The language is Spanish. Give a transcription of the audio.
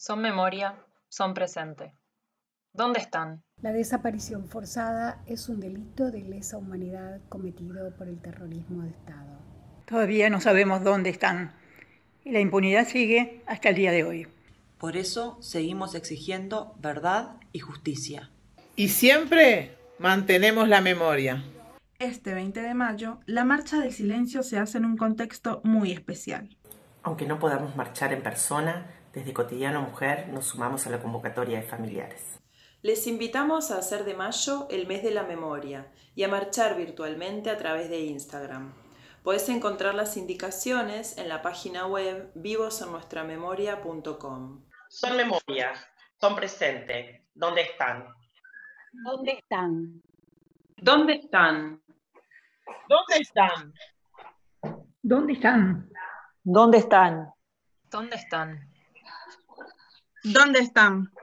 Son memoria, son presente. ¿Dónde están? La desaparición forzada es un delito de lesa humanidad cometido por el terrorismo de Estado. Todavía no sabemos dónde están y la impunidad sigue hasta el día de hoy. Por eso seguimos exigiendo verdad y justicia. Y siempre mantenemos la memoria. Este 20 de mayo, la Marcha del Silencio se hace en un contexto muy especial. Aunque no podamos marchar en persona, desde Cotidiano Mujer nos sumamos a la convocatoria de familiares. Les invitamos a hacer de mayo el mes de la memoria y a marchar virtualmente a través de Instagram. Podés encontrar las indicaciones en la página web vivosennuestramemoria.com. Son memoria, son presente. ¿Dónde están? ¿Dónde están? ¿Dónde están? ¿Dónde están? ¿Dónde están? ¿Dónde están? ¿Dónde están? ¿Dónde están?